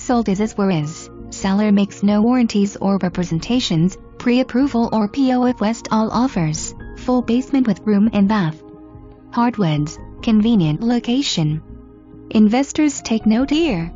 sold as is where is. Seller makes no warranties or representations, pre-approval or PO if Westall offers. Full basement with room and bath. Hardwoods, convenient location. Investors take note here.